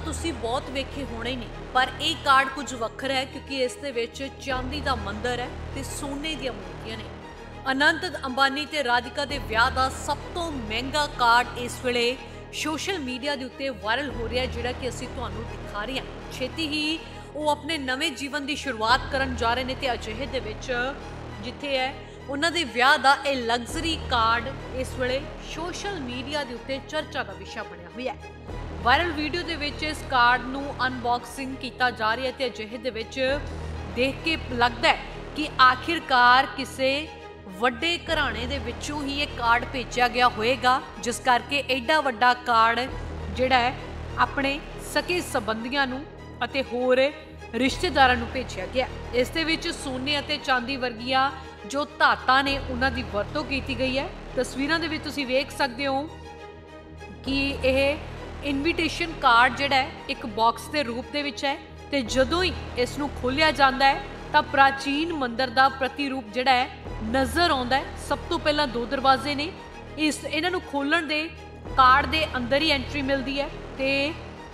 ਤੁਸੀਂ ਬਹੁਤ ਵੇਖੇ ਹੋਣੇ ਹੀ ਨੇ, ਪਰ ਇਹ ਕਾਰਡ ਕੁਝ ਵੱਖਰਾ ਹੈ ਕਿਉਂਕਿ ਇਸ ਦੇ ਵਿੱਚ ਚਾਂਦੀ ਦਾ ਮੰਦਰ ਹੈ ਤੇ ਸੋਨੇ ਦੀਆਂ ਮੂਰਤੀਆਂ ਨੇ। ਅਨੰਤ ਅੰਬਾਨੀ ਤੇ ਰਾਧਿਕਾ ਦੇ ਵਿਆਹ ਦਾ ਸਭ ਤੋਂ ਮਹਿੰਗਾ ਕਾਰਡ ਇਸ ਵੇਲੇ ਸੋਸ਼ਲ ਮੀਡੀਆ ਦੇ ਉੱਤੇ ਵਾਇਰਲ ਹੋ ਰਿਹਾ, ਜਿਹੜਾ ਕਿ ਅਸੀਂ ਤੁਹਾਨੂੰ ਦਿਖਾ ਰਹੇ ਹਾਂ। ਛੇਤੀ ਹੀ ਉਹ ਆਪਣੇ ਨਵੇਂ ਜੀਵਨ ਦੀ ਸ਼ੁਰੂਆਤ ਕਰਨ ਜਾ ਰਹੇ ਨੇ ਤੇ ਅਜਿਹੇ ਦੇ ਵਿੱਚ ਜਿੱਥੇ ਹੈ ਉਹਨਾਂ ਦੇ ਵਿਆਹ ਦਾ ਇਹ ਲਗਜ਼ਰੀ ਕਾਰਡ ਇਸ ਵੇਲੇ ਸੋਸ਼ਲ ਮੀਡੀਆ ਦੇ ਉੱਤੇ ਚਰਚਾ ਦਾ ਵਿਸ਼ਾ ਬਣਿਆ ਹੋਇਆ ਹੈ। ਵਾਇਰਲ ਵੀਡੀਓ ਦੇ ਵਿੱਚ ਇਸ ਕਾਰਡ ਨੂੰ ਅਨਬਾਕਸਿੰਗ ਕੀਤਾ ਜਾ ਰਿਹਾ ਹੈ ਤੇ ਅਜਿਹੇ ਦੇ ਵਿੱਚ ਦੇਖ ਕੇ ਲੱਗਦਾ ਹੈ ਕਿ ਆਖਿਰਕਾਰ ਕਿਸੇ ਵੱਡੇ ਘਰਾਣੇ ਦੇ ਵਿੱਚੋਂ ਹੀ ਇਹ ਕਾਰਡ ਭੇਜਿਆ ਗਿਆ ਹੋਵੇਗਾ, ਜਿਸ ਕਰਕੇ ਐਡਾ ਵੱਡਾ ਕਾਰਡ ਜਿਹੜਾ ਹੈ ਆਪਣੇ ਸਕੇ ਸੰਬੰਧੀਆਂ ਨੂੰ ਅਤੇ ਹੋਰ ਰਿਸ਼ਤੇਦਾਰਾਂ ਨੂੰ ਭੇਜਿਆ ਗਿਆ। ਇਸ ਦੇ ਵਿੱਚ ਸੋਨੇ ਅਤੇ ਚਾਂਦੀ ਵਰਗੀਆਂ ਜੋ ਧਾਤਾਂ ਨੇ ਉਹਨਾਂ ਦੀ ਵਰਤੋਂ ਕੀਤੀ ਗਈ ਹੈ। ਤਸਵੀਰਾਂ ਦੇ ਵਿੱਚ ਤੁਸੀਂ ਵੇਖ ਸਕਦੇ ਹੋ ਕਿ ਇਹ ਇਨਵੀਟੇਸ਼ਨ ਕਾਰਡ ਜਿਹੜਾ ਹੈ ਇੱਕ ਬਾਕਸ ਦੇ ਰੂਪ ਦੇ ਵਿੱਚ ਹੈ ਤੇ ਜਦੋਂ ਹੀ ਇਸ ਨੂੰ ਖੋਲ੍ਹਿਆ ਜਾਂਦਾ ਹੈ ਤਾਂ ਪ੍ਰਾਚੀਨ ਮੰਦਿਰ ਦਾ ਪ੍ਰਤੀਰੂਪ ਜਿਹੜਾ ਹੈ ਨਜ਼ਰ ਆਉਂਦਾ ਹੈ। ਸਭ ਤੋਂ ਪਹਿਲਾਂ ਦੋ ਦਰਵਾਜ਼ੇ ਨੇ, ਇਹਨਾਂ ਨੂੰ ਖੋਲ੍ਹਣ ਦੇ ਕਾਰਡ ਦੇ ਅੰਦਰ ਹੀ ਐਂਟਰੀ ਮਿਲਦੀ ਹੈ ਤੇ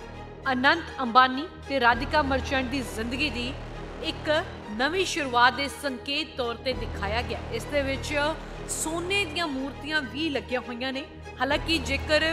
ਅਨੰਤ ਅੰਬਾਨੀ ਤੇ ਰਾਧਿਕਾ ਮਰਚੈਂਟ ਦੀ ਜ਼ਿੰਦਗੀ ਦੀ ਇੱਕ ਨਵੀਂ ਸ਼ੁਰੂਆਤ ਦੇ ਸੰਕੇਤ ਤੌਰ ਤੇ ਦਿਖਾਇਆ ਗਿਆ। ਇਸ ਦੇ ਵਿੱਚ ਸੋਨੇ ਦੀਆਂ ਮੂਰਤੀਆਂ ਵੀ ਲੱਗੀਆਂ ਹੋਈਆਂ ਨੇ। ਹਾਲਾਂਕਿ ਜੇਕਰ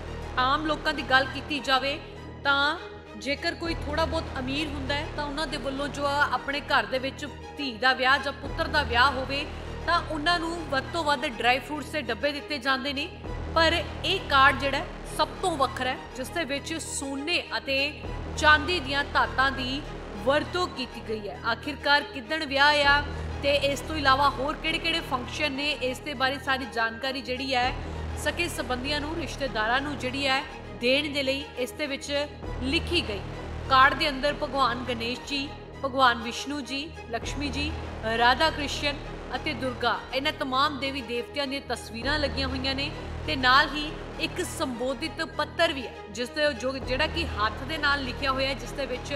ਆਮ ਲੋਕਾਂ ਦੀ ਗੱਲ ਕੀਤੀ ਜਾਵੇ ਤਾਂ ਜੇਕਰ ਕੋਈ ਥੋੜਾ ਬਹੁਤ ਅਮੀਰ ਹੁੰਦਾ ਹੈ ਤਾਂ ਉਹਨਾਂ ਦੇ ਵੱਲੋਂ ਜੋ ਆਪਣੇ ਘਰ ਦੇ ਵਿੱਚ ਧੀ ਦਾ ਵਿਆਹ ਜਾਂ ਪੁੱਤਰ ਦਾ ਵਿਆਹ ਹੋਵੇ ਤਾਂ ਉਹਨਾਂ ਨੂੰ ਵੱਧ ਤੋਂ ਵੱਧ ਡਰਾਈ ਫਰੂਟਸ ਦੇ ਡੱਬੇ ਦਿੱਤੇ ਜਾਂਦੇ ਨੇ, ਪਰ ਇਹ ਕਾਰਡ ਜਿਹੜਾ ਸਭ ਤੋਂ ਵੱਖਰਾ ਹੈ, ਜਿਸ ਦੇ ਵਿੱਚ ਸੋਨੇ ਅਤੇ ਚਾਂਦੀ ਦੀਆਂ ਧਾਤਾਂ ਦੀ ਵਰਤੋਂ ਕੀਤੀ ਗਈ ਹੈ। ਆਖਿਰਕਾਰ ਕਿੱਦਣ ਵਿਆਹ ਆ ਤੇ ਇਸ ਤੋਂ ਇਲਾਵਾ ਹੋਰ ਕਿਹੜੇ-ਕਿਹੜੇ ਫੰਕਸ਼ਨ ਨੇ, ਇਸ ਦੇ ਬਾਰੇ ਸਾਰੀ ਜਾਣਕਾਰੀ ਜਿਹੜੀ ਹੈ ਸਕੇ ਸੰਬੰਧੀਆਂ ਨੂੰ, ਰਿਸ਼ਤੇਦਾਰਾਂ ਨੂੰ ਜਿਹੜੀ ਹੈ ਦੇਣ ਦੇ ਲਈ ਇਸ ਦੇ ਵਿੱਚ ਲਿਖੀ ਗਈ। ਕਾਰਡ ਦੇ ਅੰਦਰ ਭਗਵਾਨ ਗਣੇਸ਼ ਜੀ, ਭਗਵਾਨ ਵਿਸ਼ਨੂੰ ਜੀ, ਲక్ష్ਮੀ ਜੀ, ਰਾਧਾ ਕ੍ਰਿਸ਼ਨ ਅਤੇ ਦੁਰਗਾ, ਇਹਨਾਂ तमाम ਦੇਵੀ ਦੇਵਤਿਆਂ ਦੀਆਂ ਤਸਵੀਰਾਂ ਲੱਗੀਆਂ ਹੋਈਆਂ ਨੇ ਤੇ ਨਾਲ ਹੀ ਇੱਕ ਸੰਬੋਧਿਤ ਪੱਤਰ ਵੀ ਹੈ ਜਿਸ ਦੇ ਜਿਹੜਾ ਕਿ ਹੱਥ ਦੇ ਨਾਲ ਲਿਖਿਆ ਹੋਇਆ ਹੈ, ਜਿਸ ਦੇ ਵਿੱਚ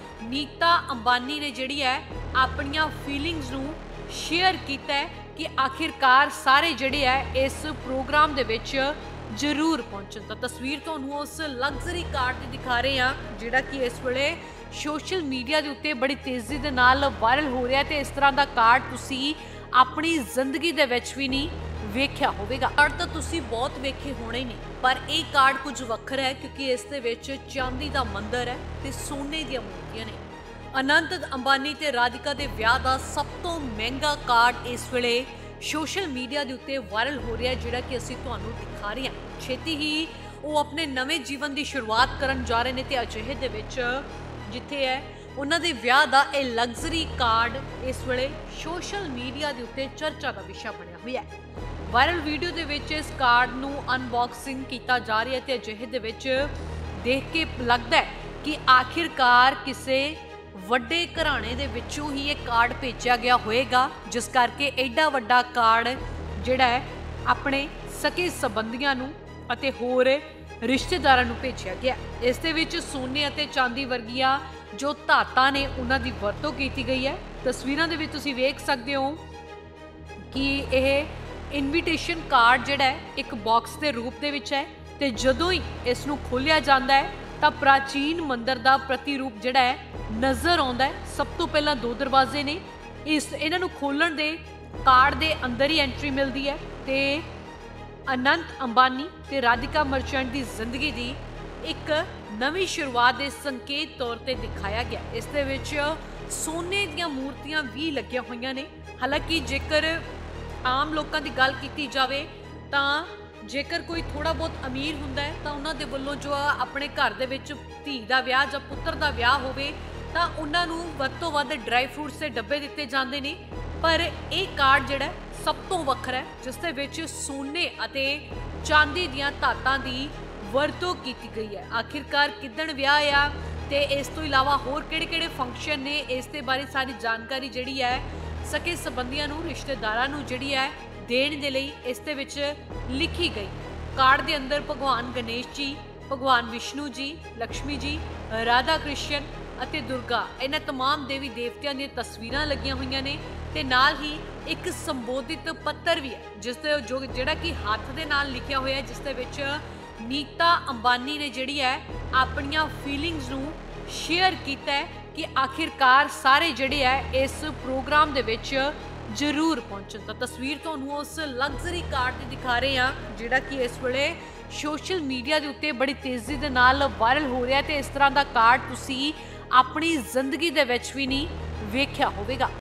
ਨੀਤਾ ਅੰਬਾਨੀ ਨੇ ਜਿਹੜੀ ਹੈ ਆਪਣੀਆਂ ਫੀਲਿੰਗਸ ਨੂੰ ਸ਼ੇਅਰ ਕੀਤਾ ਹੈ ਕਿ ਆਖਿਰਕਾਰ ਸਾਰੇ ਜਿਹੜੇ ਹੈ ਇਸ ਪ੍ਰੋਗਰਾਮ ਦੇ ਵਿੱਚ ਜ਼ਰੂਰ ਪਹੁੰਚਣ। ਤਾਂ ਤਸਵੀਰ ਤੁਹਾਨੂੰ ਉਸ ਲਗਜ਼ਰੀ ਕਾਰਡ ਦੀ ਦਿਖਾ ਰਹੇ ਹਾਂ ਜਿਹੜਾ ਕਿ ਇਸ ਵੇਲੇ ਸੋਸ਼ਲ ਮੀਡੀਆ ਦੇ ਉੱਤੇ ਬੜੀ ਤੇਜ਼ੀ ਦੇ ਨਾਲ ਵਾਇਰਲ ਹੋ ਰਿਹਾ ਤੇ ਇਸ ਤਰ੍ਹਾਂ ਦਾ ਕਾਰਡ ਤੁਸੀਂ ਆਪਣੀ ਜ਼ਿੰਦਗੀ ਦੇ ਵਿੱਚ ਵੀ ਨਹੀਂ ਵੇਖਿਆ ਹੋਵੇਗਾ। ਕਾਰਡ ਤਾਂ ਤੁਸੀਂ ਬਹੁਤ ਵੇਖੇ ਹੋਣੇ ਹੀ ਨੇ, ਪਰ ਇਹ ਕਾਰਡ ਕੁਝ ਵੱਖਰਾ ਹੈ ਕਿਉਂਕਿ ਇਸ ਦੇ ਵਿੱਚ ਚਾਂਦੀ ਦਾ ਮੰਦਰ ਹੈ ਤੇ ਸੋਨੇ ਦੀਆਂ ਮੂਰਤੀਆਂ ਨੇ। ਅਨੰਤ ਅੰਬਾਨੀ ਤੇ ਰਾਧਿਕਾ ਦੇ ਵਿਆਹ ਦਾ ਸਭ ਤੋਂ ਮਹਿੰਗਾ ਕਾਰਡ ਇਸ ਵੇਲੇ ਸੋਸ਼ਲ ਮੀਡੀਆ ਦੇ ਉੱਤੇ ਵਾਇਰਲ ਹੋ ਰਿਹਾ, ਜਿਹੜਾ ਕਿ ਅਸੀਂ ਤੁਹਾਨੂੰ ਦਿਖਾ ਰਹੇ ਹਾਂ। ਛੇਤੀ ਹੀ ਉਹ ਆਪਣੇ ਨਵੇਂ ਜੀਵਨ ਦੀ ਸ਼ੁਰੂਆਤ ਕਰਨ ਜਾ ਰਹੇ ਨੇ ਤੇ ਅਜਿਹੇ ਦੇ ਵਿੱਚ ਜਿੱਥੇ ਹੈ ਉਹਨਾਂ ਦੇ ਵਿਆਹ ਦਾ ਇਹ ਲਗਜ਼ਰੀ ਕਾਰਡ ਇਸ ਵੇਲੇ ਸੋਸ਼ਲ ਮੀਡੀਆ ਦੇ ਉੱਤੇ ਚਰਚਾ ਦਾ ਵਿਸ਼ਾ ਬਣਿਆ ਹੋਇਆ ਹੈ। ਵਾਇਰਲ ਵੀਡੀਓ ਦੇ ਵਿੱਚ ਇਸ ਕਾਰਡ ਨੂੰ ਅਨਬਾਕਸਿੰਗ ਕੀਤਾ ਜਾ ਰਿਹਾ ਤੇ ਅਜਿਹੇ ਦੇ ਵਿੱਚ ਦੇਖ ਕੇ ਲੱਗਦਾ ਹੈ ਕਿ ਆਖਿਰਕਾਰ ਕਿਸੇ ਵੱਡੇ ਘਰਾਣੇ ਦੇ ਵਿੱਚੋਂ ਹੀ ਇਹ ਕਾਰਡ ਭੇਜਿਆ ਗਿਆ ਹੋਵੇਗਾ, ਜਿਸ ਕਰਕੇ ਐਡਾ ਵੱਡਾ ਕਾਰਡ ਜਿਹੜਾ ਹੈ ਆਪਣੇ ਸਕੇ ਸੰਬੰਧੀਆਂ ਨੂੰ ਅਤੇ ਹੋਰ ਰਿਸ਼ਤੇਦਾਰਾਂ ਨੂੰ ਭੇਜਿਆ ਗਿਆ। ਇਸ ਦੇ ਵਿੱਚ ਸੋਨੇ ਅਤੇ ਚਾਂਦੀ ਵਰਗੀਆਂ ਜੋ ਧਾਤਾਂ ਨੇ ਉਹਨਾਂ ਦੀ ਵਰਤੋਂ ਕੀਤੀ ਗਈ ਹੈ। ਤਸਵੀਰਾਂ ਦੇ ਵਿੱਚ ਤੁਸੀਂ ਵੇਖ ਸਕਦੇ ਹੋ ਕਿ ਇਹ ਇਨਵੀਟੇਸ਼ਨ ਕਾਰਡ ਜਿਹੜਾ ਹੈ ਇੱਕ ਬਾਕਸ ਦੇ ਰੂਪ ਦੇ ਵਿੱਚ ਹੈ ਤੇ ਜਦੋਂ ਹੀ ਇਸ ਨੂੰ ਖੋਲ੍ਹਿਆ ਜਾਂਦਾ ਹੈ ਤਾਂ ਪ੍ਰਾਚੀਨ ਮੰਦਿਰ ਦਾ ਪ੍ਰਤੀਰੂਪ ਜਿਹੜਾ ਹੈ ਨਜ਼ਰ ਆਉਂਦਾ ਹੈ। ਸਭ ਤੋਂ ਪਹਿਲਾਂ ਦੋ ਦਰਵਾਜ਼ੇ ਨੇ, ਇਹਨਾਂ ਨੂੰ ਖੋਲ੍ਹਣ ਦੇ ਕਾਰਡ ਦੇ ਅੰਦਰ ਹੀ ਐਂਟਰੀ ਮਿਲਦੀ ਹੈ ਤੇ ਅਨੰਤ ਅੰਬਾਨੀ ਤੇ ਰਾਧਿਕਾ ਮਰਚੈਂਟ ਦੀ ਜ਼ਿੰਦਗੀ ਦੀ ਇੱਕ ਨਵੀਂ ਸ਼ੁਰੂਆਤ ਦੇ ਸੰਕੇਤ ਤੌਰ ਤੇ ਦਿਖਾਇਆ ਗਿਆ। ਇਸ ਦੇ ਵਿੱਚ ਸੋਨੇ ਦੀਆਂ ਮੂਰਤੀਆਂ ਵੀ ਲੱਗੀਆਂ ਹੋਈਆਂ ਨੇ। ਹਾਲਾਂਕਿ ਜੇਕਰ ਆਮ ਲੋਕਾਂ ਦੀ ਗੱਲ ਕੀਤੀ ਜਾਵੇ ਤਾਂ ਜੇਕਰ ਕੋਈ ਥੋੜਾ ਬਹੁਤ ਅਮੀਰ ਹੁੰਦਾ ਹੈ ਤਾਂ ਉਹਨਾਂ ਦੇ ਵੱਲੋਂ ਜੋ ਆਪਣੇ ਘਰ ਦੇ ਵਿੱਚ ਧੀ ਦਾ ਵਿਆਹ ਜਾਂ ਪੁੱਤਰ ਦਾ ਵਿਆਹ ਹੋਵੇ ਤਾਂ ਉਹਨਾਂ ਨੂੰ ਵੱਧ ਤੋਂ ਵੱਧ ਡਰਾਈ ਫਰੂਟਸ ਦੇ ਡੱਬੇ ਦਿੱਤੇ ਜਾਂਦੇ ਨੇ, ਪਰ ਇਹ ਕਾਰਡ ਜਿਹੜਾ ਸਭ ਤੋਂ ਵੱਖਰਾ ਹੈ, ਜਿਸ ਦੇ ਵਿੱਚ ਸੋਨੇ ਅਤੇ ਚਾਂਦੀ ਦੀਆਂ ਧਾਤਾਂ ਦੀ ਵਰਤੋਂ ਕੀਤੀ ਗਈ ਹੈ। ਆਖਿਰਕਾਰ ਕਿੱਦਣ ਵਿਆਹ ਆ ਤੇ ਇਸ ਤੋਂ ਇਲਾਵਾ ਹੋਰ ਕਿਹੜੇ-ਕਿਹੜੇ ਫੰਕਸ਼ਨ ਨੇ, ਇਸ ਦੇ ਬਾਰੇ ਸਾਰੀ ਜਾਣਕਾਰੀ ਜਿਹੜੀ ਹੈ ਸਕੇ ਸੰਬੰਧੀਆਂ ਨੂੰ, ਰਿਸ਼ਤੇਦਾਰਾਂ ਨੂੰ ਜਿਹੜੀ ਹੈ ਦੇਣ ਦੇ ਲਈ ਇਸ ਦੇ ਵਿੱਚ ਲਿਖੀ ਗਈ। ਕਾਰਡ ਦੇ ਅੰਦਰ ਭਗਵਾਨ ਗਣੇਸ਼ ਜੀ, ਭਗਵਾਨ ਵਿਸ਼ਨੂੰ ਜੀ, ਲక్ష్ਮੀ ਜੀ, ਰਾਧਾ ਕ੍ਰਿਸ਼ਨ ਅਤੇ ਦੁਰਗਾ, ਇਹਨਾਂ तमाम ਦੇਵੀ ਦੇਵਤਿਆਂ ਦੀਆਂ ਤਸਵੀਰਾਂ ਲੱਗੀਆਂ ਹੋਈਆਂ ਨੇ ਤੇ ਨਾਲ ਹੀ ਇੱਕ ਸੰਬੋਧਿਤ ਪੱਤਰ ਵੀ ਹੈ ਜਿਸ ਦੇ ਜਿਹੜਾ ਕਿ ਹੱਥ ਦੇ ਨਾਲ ਲਿਖਿਆ ਹੋਇਆ ਹੈ, ਜਿਸ ਦੇ ਵਿੱਚ ਨੀਤਾ ਅੰਬਾਨੀ ਨੇ ਜਿਹੜੀ ਹੈ ਆਪਣੀਆਂ ਫੀਲਿੰਗਸ ਨੂੰ ਸ਼ੇਅਰ ਕੀਤਾ ਹੈ ਕਿ ਆਖਿਰਕਾਰ ਸਾਰੇ ਜਿਹੜੇ ਹੈ ਇਸ ਪ੍ਰੋਗਰਾਮ ਦੇ ਵਿੱਚ ਜ਼ਰੂਰ ਪਹੁੰਚਣ। ਤਾਂ ਤਸਵੀਰ ਤੁਹਾਨੂੰ ਉਸ ਲਗਜ਼ਰੀ ਕਾਰ ਦੀ ਦਿਖਾ ਰਹੇ ਹਾਂ ਜਿਹੜਾ ਕਿ ਇਸ ਵੇਲੇ ਸੋਸ਼ਲ ਮੀਡੀਆ ਦੇ ਉੱਤੇ ਬੜੀ ਤੇਜ਼ੀ ਦੇ ਨਾਲ ਵਾਇਰਲ ਹੋ ਰਿਹਾ ਤੇ ਇਸ ਤਰ੍ਹਾਂ ਦਾ ਕਾਰਡ ਤੁਸੀਂ ਆਪਣੀ ਜ਼ਿੰਦਗੀ ਦੇ ਵਿੱਚ ਵੀ ਨਹੀਂ ਵੇਖਿਆ ਹੋਵੇਗਾ।